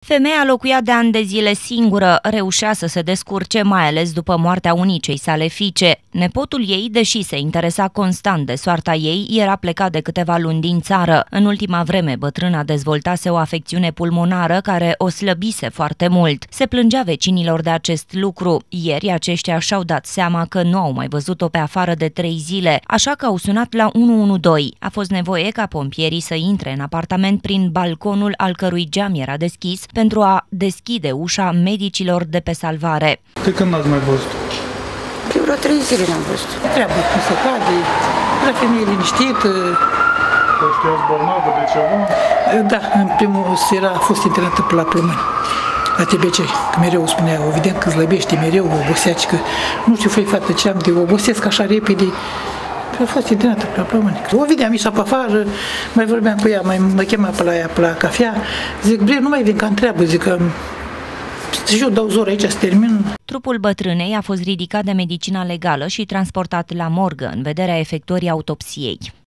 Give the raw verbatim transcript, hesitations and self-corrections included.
Femeia locuia de ani de zile singură, reușea să se descurce, mai ales după moartea unicei sale fiice. Nepotul ei, deși se interesa constant de soarta ei, era plecat de câteva luni din țară. În ultima vreme, bătrâna dezvoltase o afecțiune pulmonară care o slăbise foarte mult. Se plângea vecinilor de acest lucru. Ieri, aceștia și-au dat seama că nu au mai văzut-o pe afară de trei zile, așa că au sunat la unu unu doi. A fost nevoie ca pompierii să intre în apartament prin balconul al cărui geam era deschis, pentru a deschide ușa medicilor de pe salvare. De când n-ați mai văzut? De vreo trei zile n-am văzut. Treabă cum se cade, era femeie liniștită. O știați bolnavă de ceva? Da, în primul era, a fost internată pe la plămâni, la T B C, că mereu spunea, o vedem că slăbește mereu, obosea, că nu știu, făi fată ce am de obosesc așa repede. A fost internată pe la plămâni. O vedeam ieșa pe afară, mai vorbeam cu ea, mai mă chema pe la ea, pe la cafea. Zic, bre, nu mai vin ca întreabă, zic că și eu dau zor aici să termin. Trupul bătrânei a fost ridicat de medicina legală și transportat la morgă în vederea efectuării autopsiei.